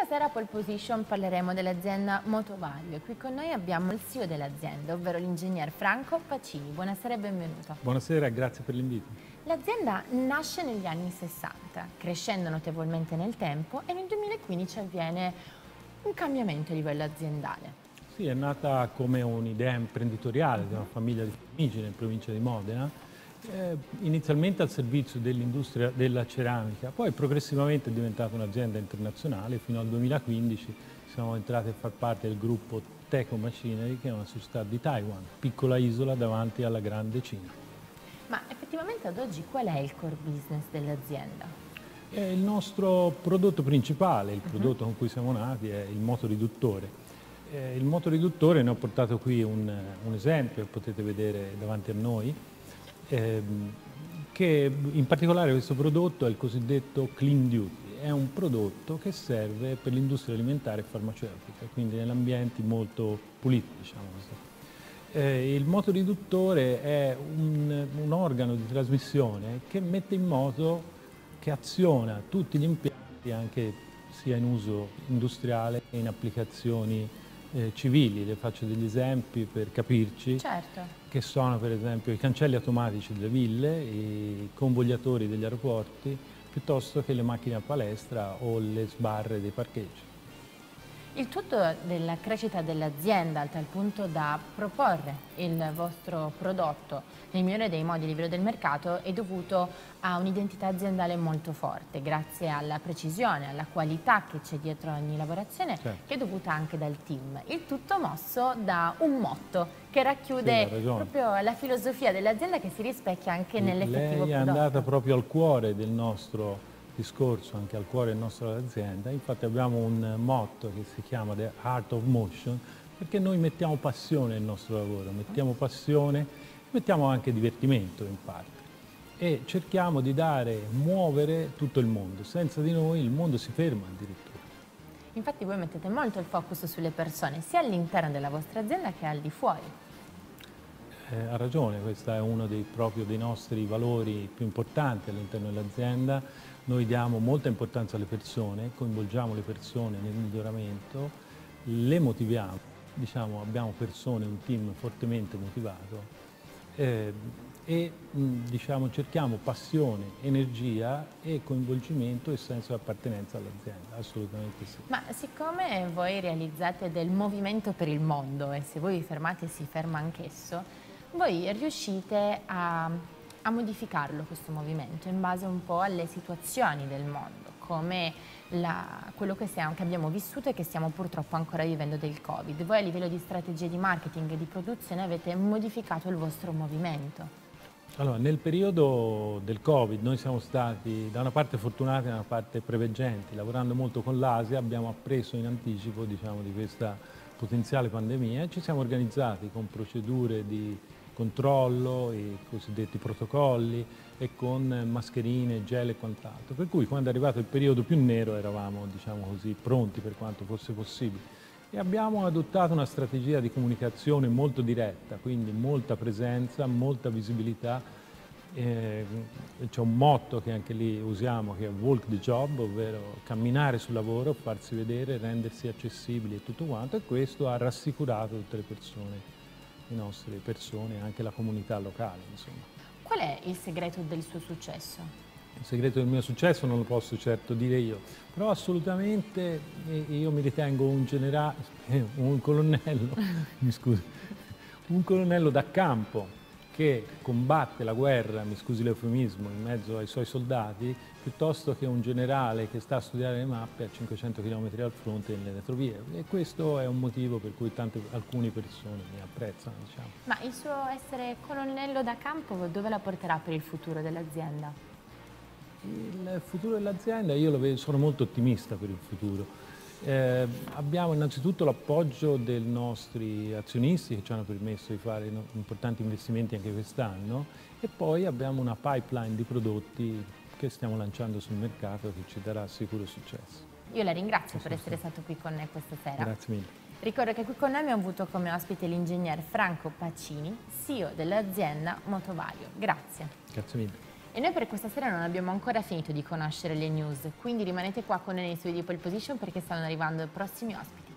sera a Pole Position parleremo dell'azienda Motovario e qui con noi abbiamo il CEO dell'azienda, ovvero l'ingegner Franco Pacini. Buonasera e benvenuto. Buonasera e grazie per l'invito. L'azienda nasce negli anni 60, crescendo notevolmente nel tempo, e nel 2015 avviene un cambiamento a livello aziendale. Sì, è nata come un'idea imprenditoriale di una famiglia di Formigine in provincia di Modena, inizialmente al servizio dell'industria della ceramica, poi progressivamente è diventata un'azienda internazionale. Fino al 2015 siamo entrati a far parte del gruppo Teco Machinery, che è una società di Taiwan, piccola isola davanti alla grande Cina. Ma effettivamente ad oggi qual è il core business dell'azienda? Il nostro prodotto principale, il prodotto con cui siamo nati, è il motoriduttore. Il motoriduttore, ne ho portato qui un esempio, potete vedere davanti a noi, che in particolare questo prodotto è il cosiddetto Clean Duty. È un prodotto che serve per l'industria alimentare e farmaceutica, quindi negli ambienti molto puliti, diciamo così. Il motoriduttore è un organo di trasmissione che mette in moto, che aziona tutti gli impianti, anche sia in uso industriale che in applicazioni civili. Le faccio degli esempi per capirci. Certo. Che sono per esempio i cancelli automatici delle ville, i convogliatori degli aeroporti, piuttosto che le macchine a palestra o le sbarre dei parcheggi. Il tutto della crescita dell'azienda, al tal punto da proporre il vostro prodotto nel migliore dei modi a livello del mercato, è dovuto a un'identità aziendale molto forte, grazie alla precisione, alla qualità che c'è dietro ogni lavorazione, certo, che è dovuta anche dal team. Il tutto mosso da un motto che racchiude proprio la filosofia dell'azienda, che si rispecchia anche nell'effettivo prodotto. Lei è andata proprio al cuore del nostro discorso, anche al cuore del nostro azienda. Infatti abbiamo un motto che si chiama The Art of Motion, perché noi mettiamo passione nel nostro lavoro, mettiamo passione, mettiamo anche divertimento in parte e cerchiamo di muovere tutto il mondo. Senza di noi il mondo si ferma addirittura. Infatti voi mettete molto il focus sulle persone, sia all'interno della vostra azienda che al di fuori. Ha ragione, questo è uno dei nostri valori più importanti all'interno dell'azienda. Noi diamo molta importanza alle persone, coinvolgiamo le persone nel miglioramento, le motiviamo, diciamo, abbiamo persone, un team fortemente motivato diciamo, cerchiamo passione, energia e coinvolgimento e senso di appartenenza all'azienda, assolutamente sì. Ma siccome voi realizzate del movimento per il mondo e se voi vi fermate si ferma anch'esso, voi riuscite a modificarlo questo movimento in base un po' alle situazioni del mondo, come quello che abbiamo vissuto e che stiamo purtroppo ancora vivendo del Covid. Voi a livello di strategie di marketing e di produzione avete modificato il vostro movimento. Allora, nel periodo del Covid noi siamo stati da una parte fortunati e da una parte preveggenti. Lavorando molto con l'Asia abbiamo appreso in anticipo, diciamo, di questa potenziale pandemia e ci siamo organizzati con procedure di controllo, i cosiddetti protocolli, e con mascherine, gel e quant'altro. Per cui quando è arrivato il periodo più nero eravamo, diciamo così, pronti per quanto fosse possibile. E abbiamo adottato una strategia di comunicazione molto diretta, quindi molta presenza, molta visibilità. C'è un motto che anche lì usiamo, che è walk the job, ovvero camminare sul lavoro, farsi vedere, rendersi accessibili e tutto quanto, e questo ha rassicurato tutte le persone, le nostre persone, anche la comunità locale, insomma. Qual è il segreto del suo successo? Il segreto del mio successo non lo posso certo dire io, però assolutamente io mi ritengo un colonnello, mi scusi, un colonnello da campo che combatte la guerra, mi scusi l'eufemismo, in mezzo ai suoi soldati, piuttosto che un generale che sta a studiare le mappe a 500 km al fronte nelle retrovie. E questo è un motivo per cui alcune persone mi apprezzano, diciamo. Ma il suo essere colonnello da campo dove la porterà per il futuro dell'azienda? Il futuro dell'azienda, sono molto ottimista per il futuro. Abbiamo innanzitutto l'appoggio dei nostri azionisti che ci hanno permesso di fare importanti investimenti anche quest'anno, e poi abbiamo una pipeline di prodotti che stiamo lanciando sul mercato che ci darà sicuro successo. Io la ringrazio per essere stato qui con noi questa sera. Grazie mille. Ricordo che qui con noi abbiamo avuto come ospite l'ingegner Franco Pacini, CEO dell'azienda Motovario. Grazie. Grazie mille. E noi per questa sera non abbiamo ancora finito di conoscere le news, quindi rimanete qua con noi nei studi di Pole Position perché stanno arrivando i prossimi ospiti.